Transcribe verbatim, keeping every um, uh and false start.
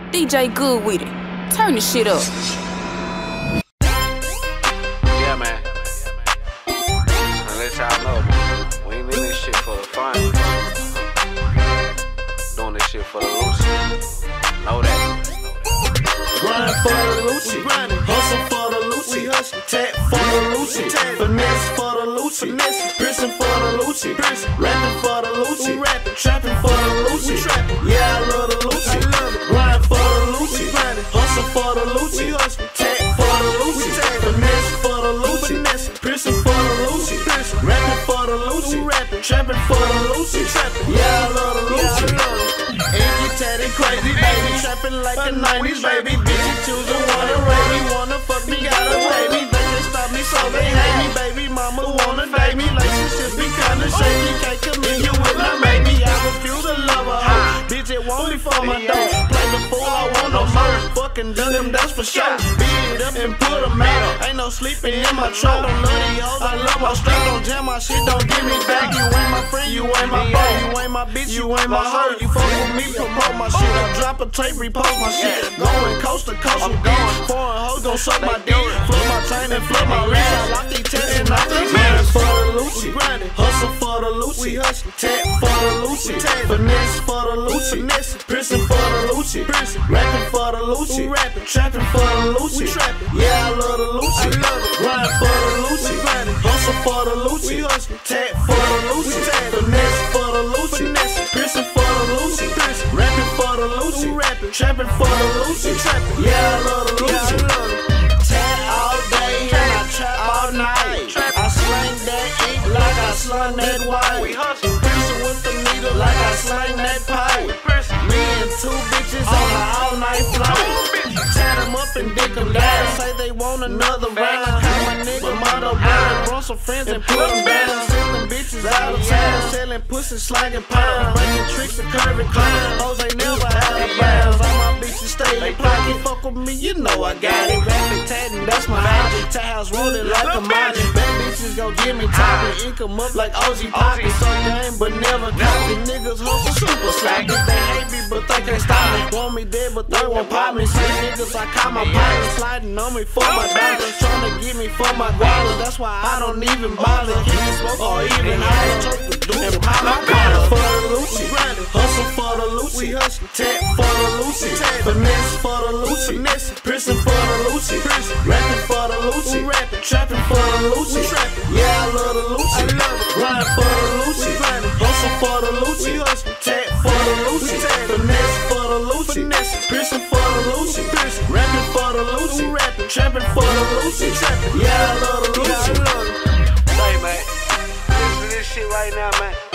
D J Good with it. Turn the shit up. Yeah, man. I'll let y'all know, man. We ain't in this shit for the fun. Doing this shit for the Lucci. Know that. Grind for the Lucci, hustle for the Lucci, tap for the Lucci, finesse for the Lucci, prison for the Lucci, rapping for the Lucci, trapping for the Lucci. Yeah, I love the Lucci. Grind for the Lucci, hustle for the Lucci, tap for the Lucci, finesse for the Lucci, prison for the Lucci, rapping for the Lucci, trapping for the Lucci. Yeah, I love the Lucci. Ain't tatted crazy, baby, trapping like the nineties, baby. Bitches choosing, wanna rape me, wanna fuck me, gotta pay me. They can't stop me, so they hate me, baby. Mama wanna date me, like she should be kinda shaky. Can't commit you with my baby. I refuse to love her hoe. Bitch, it won't be for my dough. Play the fool, I want no more. Fucking done them, that's for sure. Beat it up and put them out. Ain't no sleeping in my trunk. Don't love these hoes, I love my strap. Don't jam my shit, don't give me back. You ain't my friend, you ain't my boy. You ain't my bitch, you ain't my hoe. You fuck with me, promote my shit. I drop a tape, repost my shit. Going coast to coast, I'm going. Foreign hoes gon' suck my dick. Flip my chain and flip my wrist. I lock these tests and I think grind for the Lucci, hustle for the Lucci, tap for the Lucci, finesse for the Lucci, prison for the Lucci, rapping for the Lucci, trapping for the Lucci. Yeah, I love the Lucci. Grind for the Lucci, hustle for the Lucci, tap for the Lucci, finesse for the Lucci, prison for the Lucci, rapping for the Lucci, trapping for the Lucci. Yeah, I love the Lucci. Tap all day and I trap all night. I slang that ink like I slang that white. We hustle, prison with the needle like I slang that pipe. Me and two bitches on an all night flight. Tat them up and dick them down. Say they want another round. Call my nigga motto brother, brought some friends and put them down. Send them bitches out of town, selling pussy, slanging pounds, breaking tricks and curving clowns. Hoes ain't never out of bounds. All my bitches stay in pocket. Fuck with me, you know I got it. Rapping, tatting, that's my hobby. Tie house rolling like a model. Bad bitches gon' give me topping. Income up like O G Poppy. So game, but never copy. Niggas hustle super slack. They hate me, but they can't stop me. Want me dead, but they won't pop me. Say niggas, I call my pockets. Sliding on me for my dollars. Trying to get me for my dollars. That's why I don't even bother. Can't smoke or even holler. Choke the dude and pop my collar. For the Lucci, hustle for the Lucci, tap for the Lucci, finesse for the Lucci, prison for the Lucci, rapping for the Lucci, trapping for the Lucci. Yeah, I love the Lucci. Grind for the Lucci, hustle for the Lucci, tap for the Lucci, finesse for the Lucci, prison for the Lucci, rapping for the Lucci, trapping for the Lucci. Yeah, I love the Lucci. Hey, man, listen to this shit right now, man.